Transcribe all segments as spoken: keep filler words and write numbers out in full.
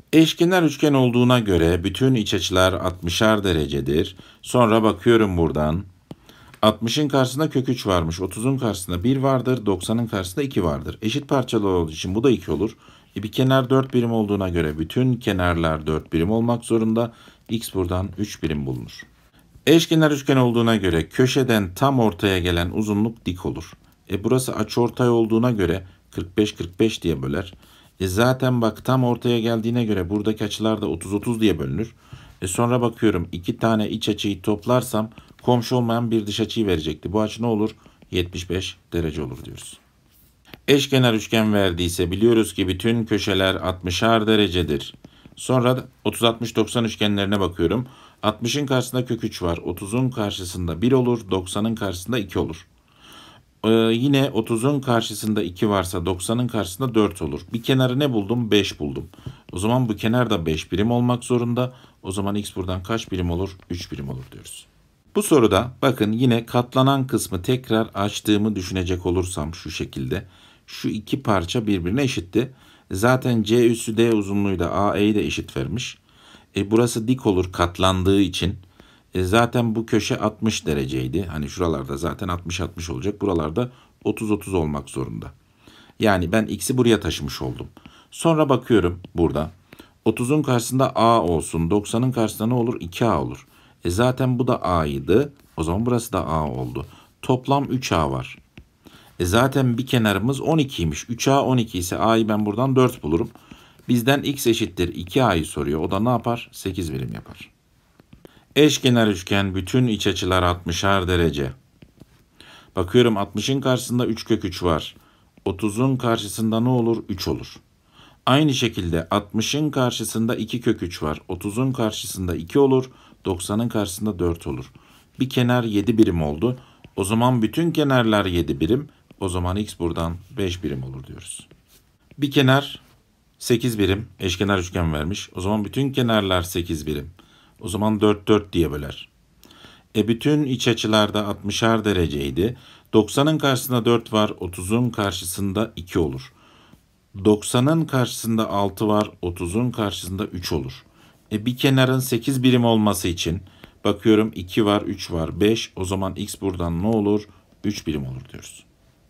Eşkenar üçgen olduğuna göre bütün iç açılar altmışar derecedir. Sonra bakıyorum buradan. altmışın karşısında kök üç varmış. otuzun karşısında bir vardır. doksanın karşısında iki vardır. Eşit parçalı olduğu için bu da iki olur. E bir kenar dört birim olduğuna göre bütün kenarlar dört birim olmak zorunda. X buradan üç birim bulunur. Eşkenar üçgen olduğuna göre köşeden tam ortaya gelen uzunluk dik olur. E burası açıortay olduğuna göre kırk beş kırk beş diye böler. E zaten bak tam ortaya geldiğine göre buradaki açılar da otuz otuz diye bölünür. E sonra bakıyorum iki tane iç açıyı toplarsam komşu olmayan bir dış açıyı verecekti. Bu açı ne olur? yetmiş beş derece olur diyoruz. Eşkenar üçgen verdiyse biliyoruz ki bütün köşeler altmışar derecedir. Sonra otuz altmış doksan üçgenlerine bakıyorum. altmışın karşısında kök üç var. otuzun karşısında bir olur. doksanın karşısında iki olur. Ee, yine otuzun karşısında iki varsa doksanın karşısında dört olur. Bir kenarı ne buldum? beş buldum. O zaman bu kenar da beş birim olmak zorunda. O zaman x buradan kaç birim olur? üç birim olur diyoruz. Bu soruda bakın yine katlanan kısmı tekrar açtığımı düşünecek olursam şu şekilde. Şu iki parça birbirine eşitti. Zaten C üssü D uzunluğu da A E'yi de eşit vermiş. E burası dik olur katlandığı için. E zaten bu köşe altmış dereceydi. Hani şuralarda zaten altmış altmış olacak. Buralarda otuz otuz olmak zorunda. Yani ben x'i buraya taşımış oldum. Sonra bakıyorum burada. otuzun karşısında A olsun. doksanın karşısında ne olur? iki A olur. E zaten bu da A'ydı. O zaman burası da A oldu. Toplam üç A var. E zaten bir kenarımız on ikiymiş. üç A on iki ise A'yı ben buradan dört bulurum. Bizden x eşittir iki A'yı soruyor. O da ne yapar? sekiz birim yapar. Eşkenar üçgen bütün iç açılar altmışar derece. Bakıyorum altmışın karşısında üç kök üç var. otuzun karşısında ne olur? üç olur. Aynı şekilde altmışın karşısında iki kök üç var. otuzun karşısında iki olur. doksanın karşısında dört olur. Bir kenar yedi birim oldu. O zaman bütün kenarlar yedi birim. O zaman x buradan beş birim olur diyoruz. Bir kenar sekiz birim eşkenar üçgen vermiş. O zaman bütün kenarlar sekiz birim. O zaman dört dört diye böler. E bütün iç açılarda altmışar dereceydi. doksanın karşısında dört var. otuzun karşısında iki olur. doksanın karşısında altı var. otuzun karşısında üç olur. E bir kenarın sekiz birim olması için bakıyorum iki var, üç var, beş. O zaman x buradan ne olur? üç birim olur diyoruz.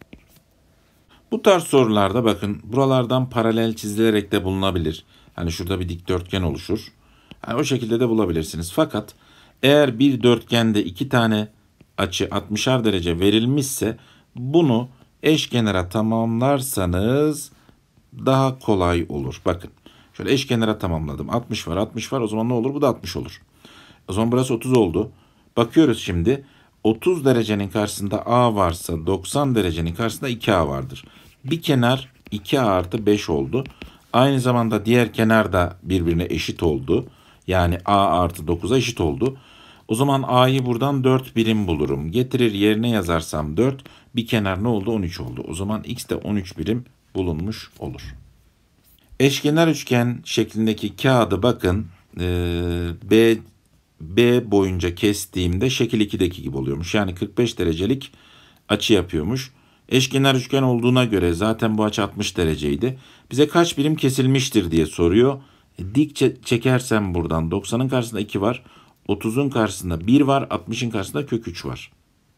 Bu tarz sorularda bakın buralardan paralel çizilerek de bulunabilir. Hani şurada bir dikdörtgen oluşur. Yani o şekilde de bulabilirsiniz. Fakat eğer bir dörtgende iki tane açı altmışar derece verilmişse bunu eşkenara tamamlarsanız daha kolay olur. Bakın şöyle eşkenara tamamladım. altmış var altmış var o zaman ne olur? Bu da altmış olur. O zaman burası otuz oldu. Bakıyoruz şimdi. otuz derecenin karşısında A varsa doksan derecenin karşısında iki A vardır. Bir kenar iki A artı beş oldu. Aynı zamanda diğer kenar da birbirine eşit oldu. Yani A artı dokuza eşit oldu. O zaman A'yı buradan dört birim bulurum. Getirir yerine yazarsam dört. Bir kenar ne oldu? on üç oldu. O zaman x de on üç birim bulunmuş olur. Eşkenar üçgen şeklindeki kağıdı bakın. Ee, B B boyunca kestiğimde şekil ikideki gibi oluyormuş. Yani kırk beş derecelik açı yapıyormuş. Eşkenar üçgen olduğuna göre zaten bu açı altmış dereceydi. Bize kaç birim kesilmiştir diye soruyor. E, dik çekersem buradan doksanın karşısında iki var. otuzun karşısında bir var. altmışın karşısında kök üç var.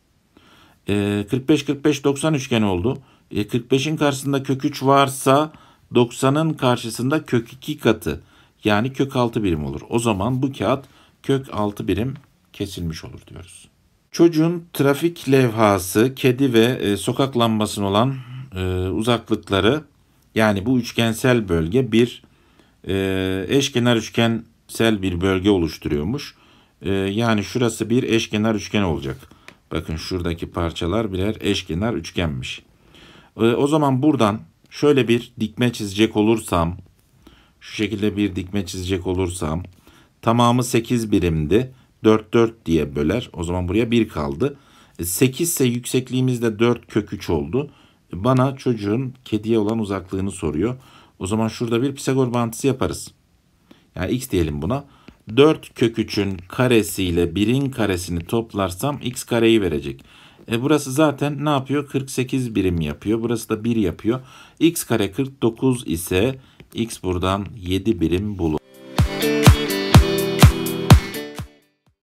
E, kırk beş kırk beş doksan üçgen oldu. E, kırk beşin karşısında kök üç varsa doksanın karşısında kök iki katı. Yani kök altı birim olur. O zaman bu kağıt kök altı birim kesilmiş olur diyoruz. Çocuğun trafik levhası, kedi ve e, sokak lambasının olan e, uzaklıkları yani bu üçgensel bölge bir e, eşkenar üçgensel bir bölge oluşturuyormuş. E, yani şurası bir eşkenar üçgen olacak. Bakın şuradaki parçalar birer eşkenar üçgenmiş. E, o zaman buradan şöyle bir dikme çizecek olursam, şu şekilde bir dikme çizecek olursam, tamamı sekiz birimdi. dört dört diye böler. O zaman buraya bir kaldı. sekiz ise yüksekliğimiz de dört kök üç oldu. Bana çocuğun kediye olan uzaklığını soruyor. O zaman şurada bir Pisagor bağıntısı yaparız. Yani x diyelim buna. dört kök üçün karesiyle birin karesini toplarsam x kareyi verecek. E burası zaten ne yapıyor? kırk sekiz birim yapıyor. Burası da bir yapıyor. X kare kırk dokuz ise X buradan yedi birim bulun.